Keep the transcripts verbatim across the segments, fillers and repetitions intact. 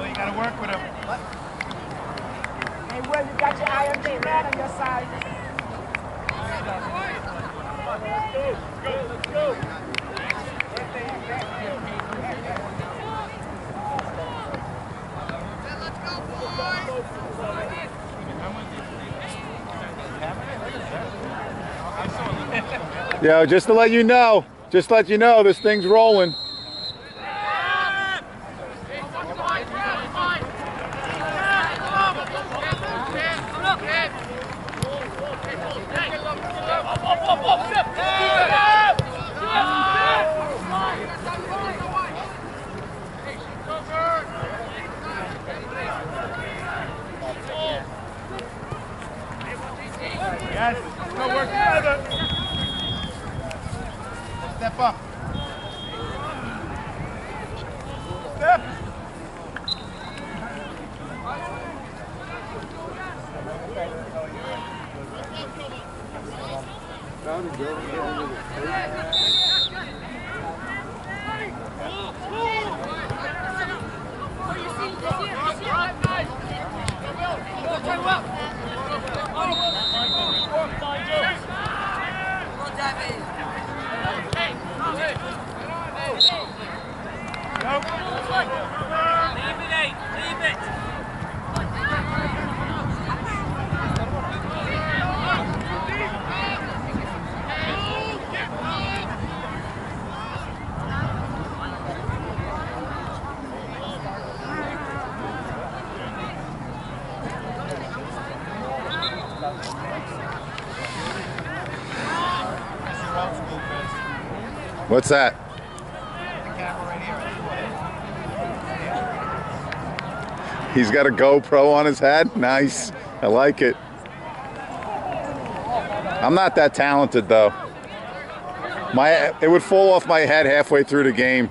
Well, you gotta work with him. Hey, Will, you got your I M G man on your side. Let's go, let's go. Let's go, boys. Yo, just to let you know, just to let you know, this thing's rolling. Yes, go work together. Step up. Step. What's that? He's got a GoPro on his head? Nice. I like it. I'm not that talented though. My it would fall off my head halfway through the game.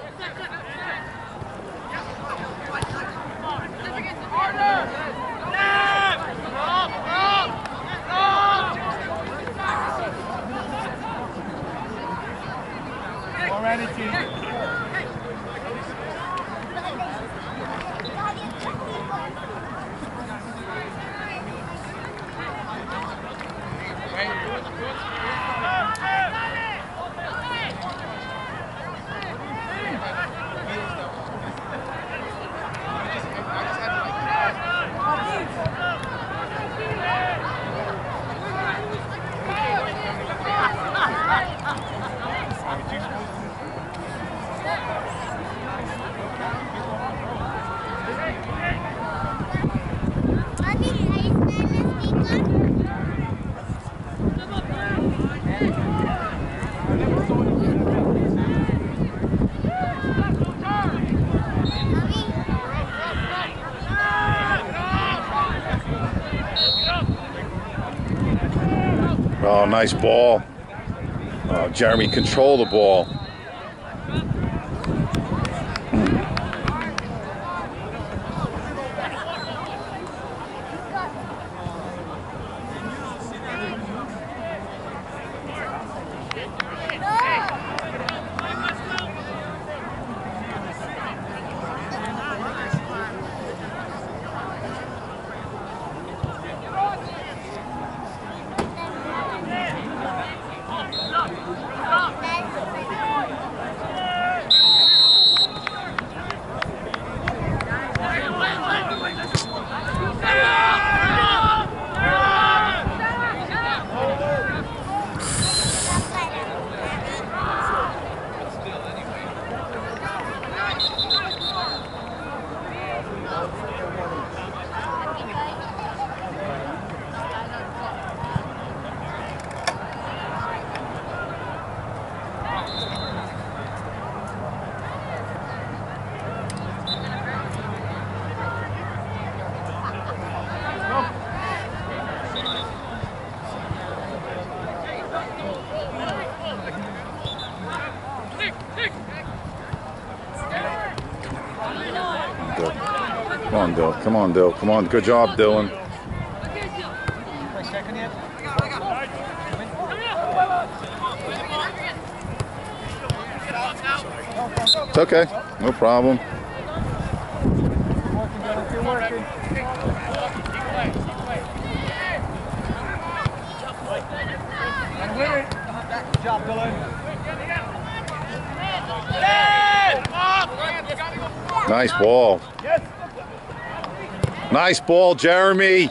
Oh, nice ball. Oh, Jeremy, control the ball. Come on, Dill. Come on, Dill. Come on. Good job, Dylan. It's okay. No problem. Good job, Dylan. Nice ball. Nice ball, Jeremy.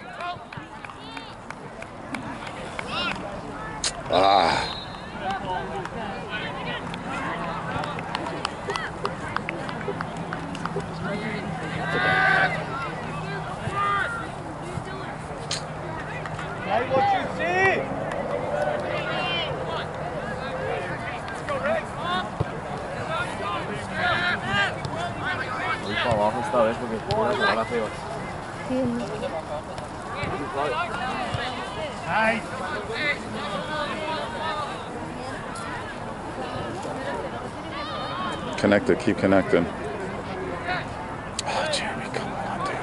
Ah. Hey, what you see? Voy para abajo esta vez porque voy a jugar a feo. Nice. Connected, keep connecting. Oh, Jeremy, come on, dude.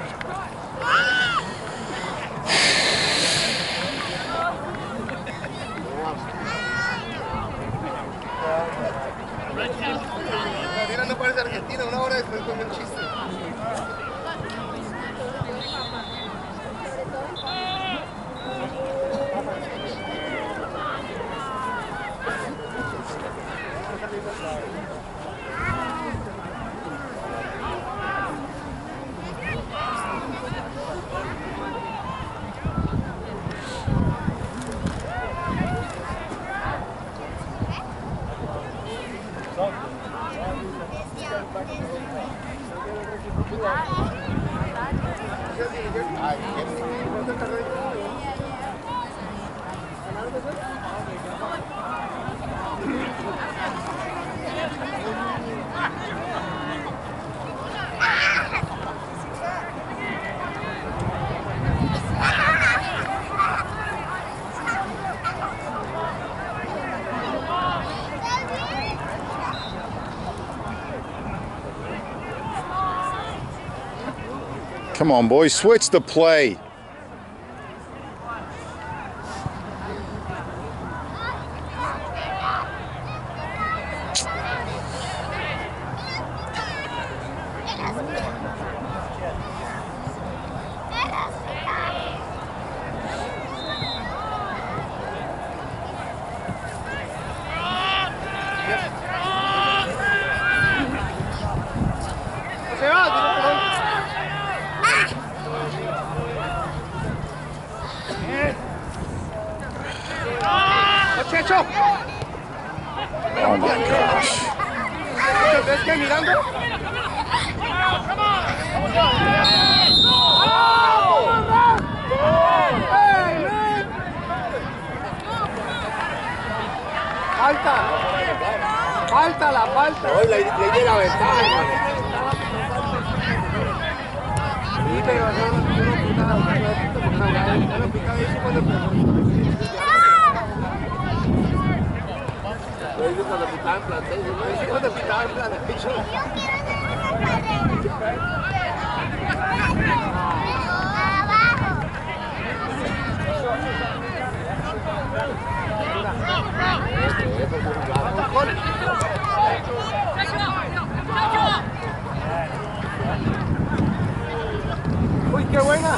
No parece Argentina, una hora después con un chiste. Come on, boys, switch the play. Oh my gosh. ¿Ves que mirando? Falta. Falta la falta. Hoy le, le di la ventaja, hermano. Sí, pero no, no, no, no, no, no, Ellos cuando pitaban plantel, ¿no? cuando pitaban plantel. Uy, qué buena.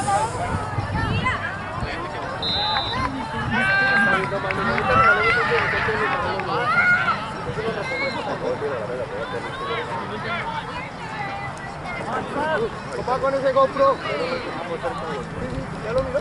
Papá, con ese GoPro. ¿Ya lo miró?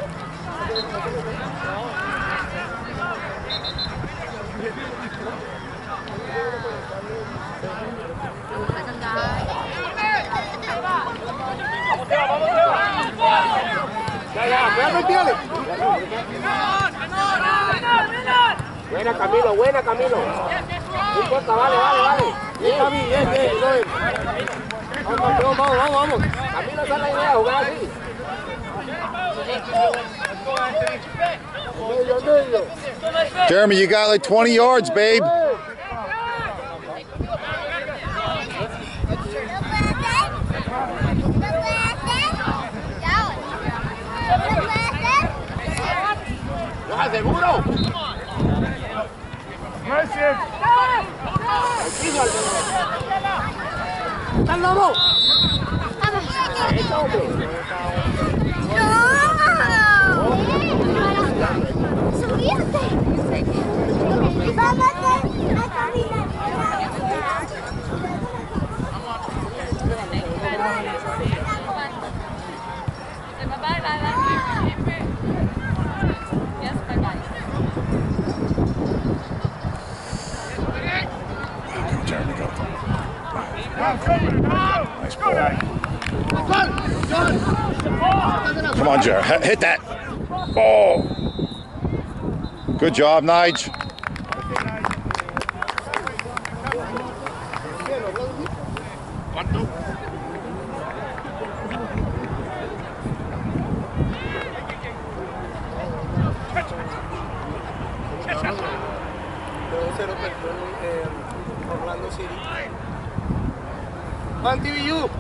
Ya, ya, cuidado, tírale. Buena, Camilo, buena, Camilo. No importa, vale, vale, vale. Bien, Camilo, bien, bien, bien. Vamos, campeón, vamos, vamos, vamos. Camilo, esa es la idea, jugar así. Medio, medio. Jeremy, you got like twenty yards, babe. ¿Seguro? Gracias. ¡Al lobo! Vamos. Jeremy, go. Nice ball. Come on, Jerry. Hit that. Oh. Good job, Nige. Orlando City. One T V U.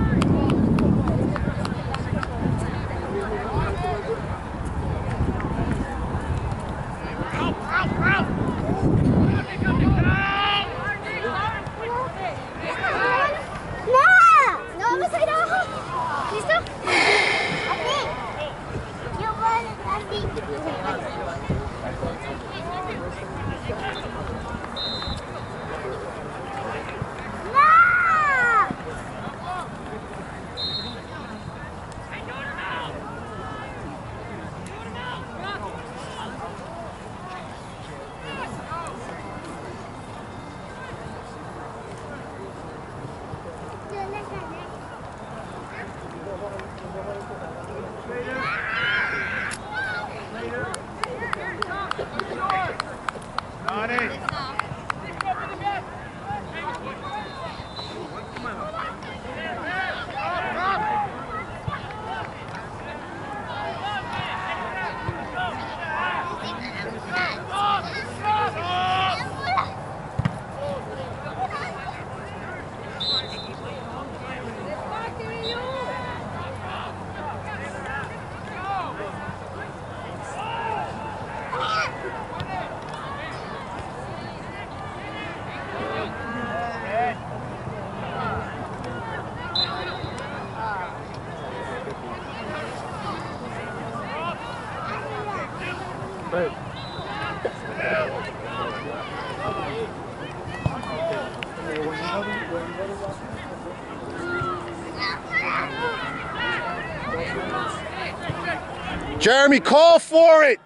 Jeremy, call for it.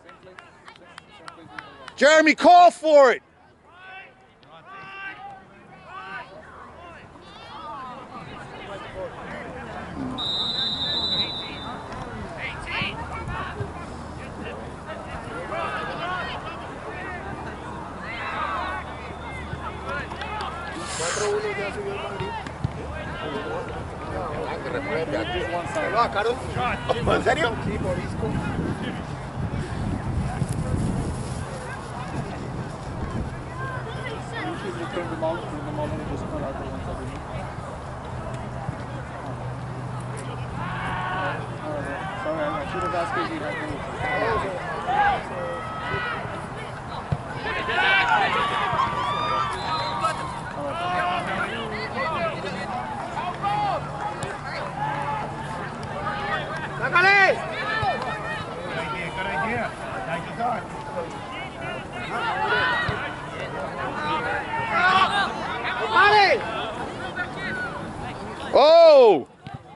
Jeremy, call for it. ¿En serio? Sí, Morisco. Oh!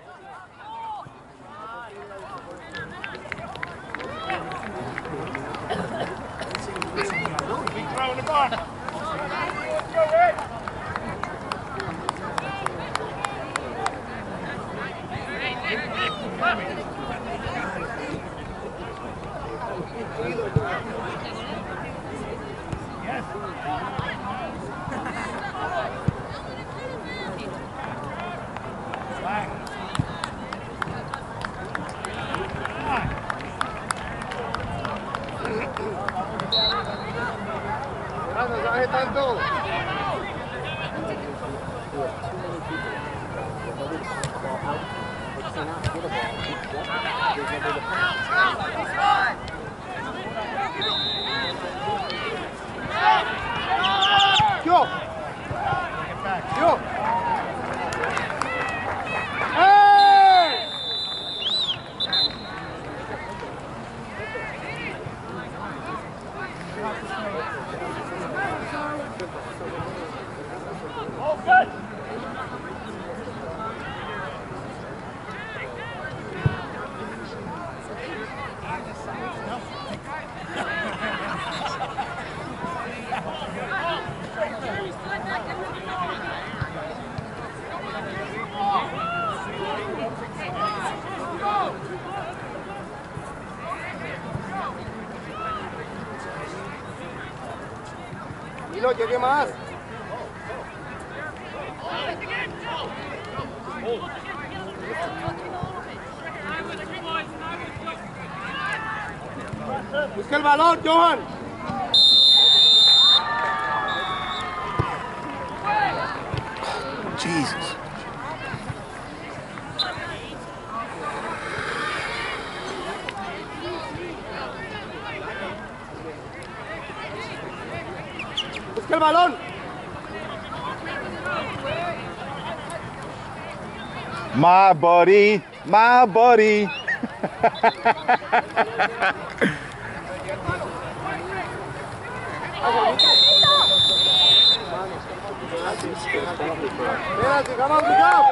Big throw in the box. No sabe tanto. Yo. Yo. Hey! tranquilo, llegue más. Busca el balón, Johan. Jesus. Busca el balón. My buddy, my buddy. Penalty, come on, good job.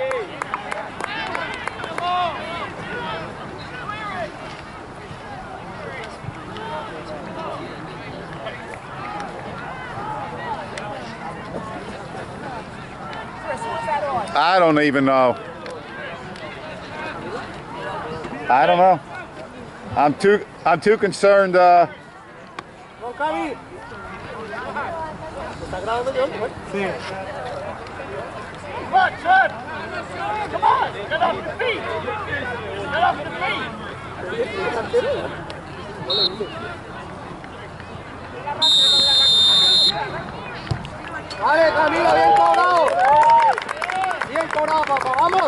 I don't even know. I don't know. I'm too I'm too concerned. Uh, Go, Cami. ¿Está grabando yo? Sí. Come on, son! Come on! Get off your feet! Get off your feet! Vale, Camilo, bien cobrado. Bien cobrado, papá, vamos.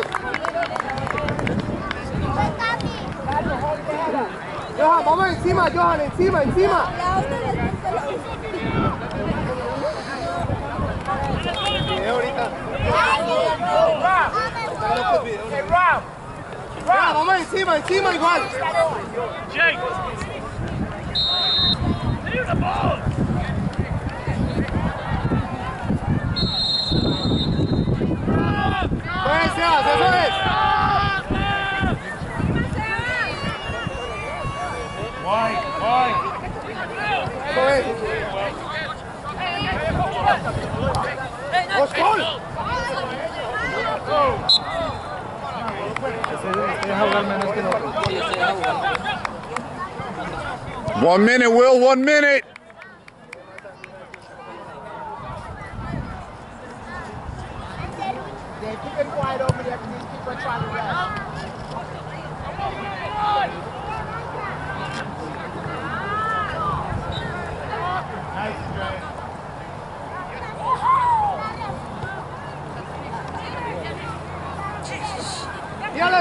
Johan, vamos encima, Johan, encima, encima. Video ahorita. Ya, vamos encima, encima igual. Jake! Clear the ball! Pues, Sebas, eso es. Wide, wide! Eso es. ¡Dos gol! one minute, Will. One minute. They keep it wide open there because these people are trying to rest. Nice, Dre. ¡Tírale!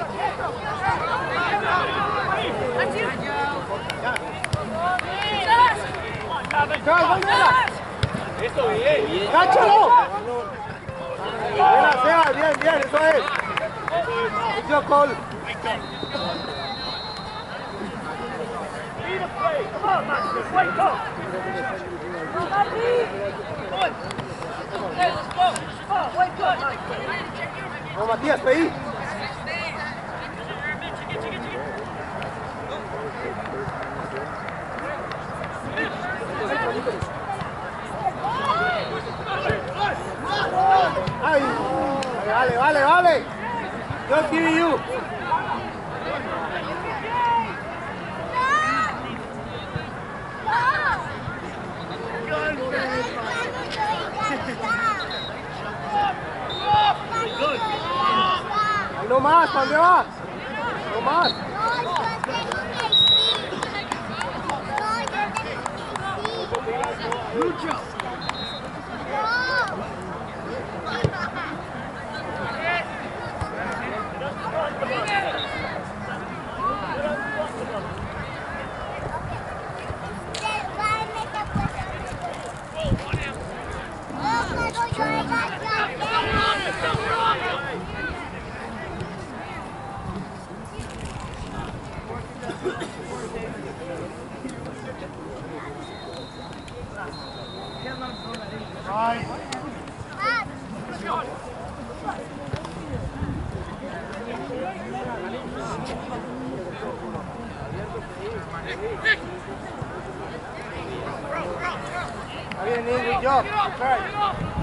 ¡Sebas, ¿dónde era? Eso bien. ¡Cáchalo! Bien, Sebas, bien, bien, eso es. It's your call. Lead the play. Come on, Max. Wake up. Come on, wake up. Vamos, Matías, pedí. Ay, vale, vale, vale. Just giving you. Ay, no más, ¿para dónde vas? No más. Lucho. Está bien, Nick, good job. Okay.